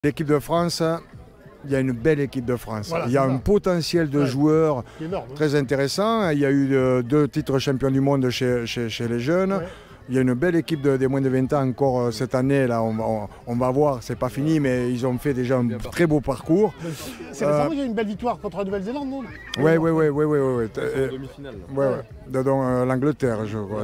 L'équipe de France, il y a une belle équipe de France. Voilà, il y a un potentiel de joueurs énorme, très intéressant. Il y a eu 2 titres champions du monde chez les jeunes. Ouais. Il y a une belle équipe des moins de 20 ans encore cette année. Là, on va voir, c'est pas fini, mais ils ont fait déjà un très beau parcours. C'est récemment qu'il y a eu une belle victoire contre la Nouvelle-Zélande, non? Oui. Demi-finale. Donc l'Angleterre, je crois.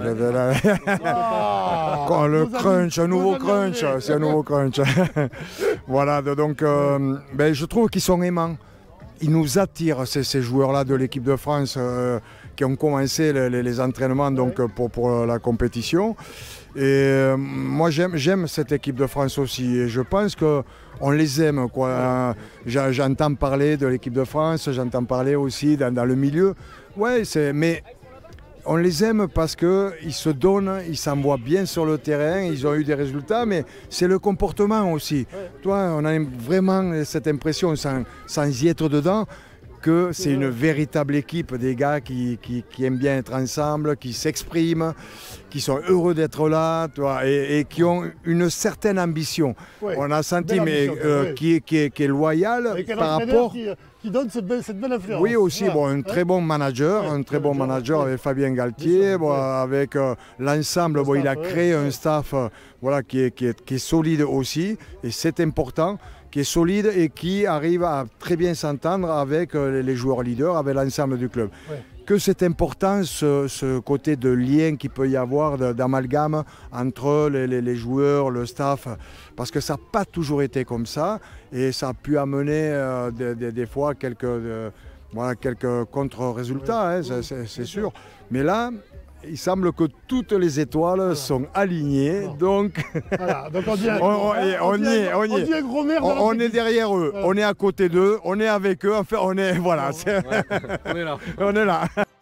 Ah, Le crunch, un nouveau crunch, c'est un nouveau crunch. Voilà, donc je trouve qu'ils sont aimants. Ils nous attirent, ces joueurs-là de l'équipe de France qui ont commencé les entraînements donc, pour la compétition. Et moi, j'aime cette équipe de France aussi. Et je pense qu'on les aime, quoi. J'entends parler de l'équipe de France, j'entends parler aussi dans le milieu. Ouais, mais on les aime parce qu'ils se donnent, ils s'envoient bien sur le terrain, ils ont eu des résultats, mais c'est le comportement aussi. Toi, on a vraiment cette impression, sans y être dedans, que c'est une véritable équipe, des gars qui aiment bien être ensemble, qui s'expriment, qui sont heureux d'être là, et qui ont une certaine ambition. Ouais, on a senti, mais ambition, qui est loyal par rapport... Qui donne cette belle influence. Oui, aussi, un très bon manager, avec Fabien Galtier, avec l'ensemble, il a créé un staff qui est solide aussi, et c'est important, qui est solide et qui arrive à très bien s'entendre avec les joueurs leaders, avec l'ensemble du club. Ouais. Que c'est important ce côté de lien qu'il peut y avoir, d'amalgame entre les joueurs, le staff, parce que ça n'a pas toujours été comme ça et ça a pu amener des fois quelques contre-résultats, hein, c'est sûr. Mais là, il semble que toutes les étoiles sont alignées, donc Voilà, donc on dit un gros merde. On est derrière eux, on est à côté d'eux, on est avec eux, enfin on est, voilà. On est là. On est là.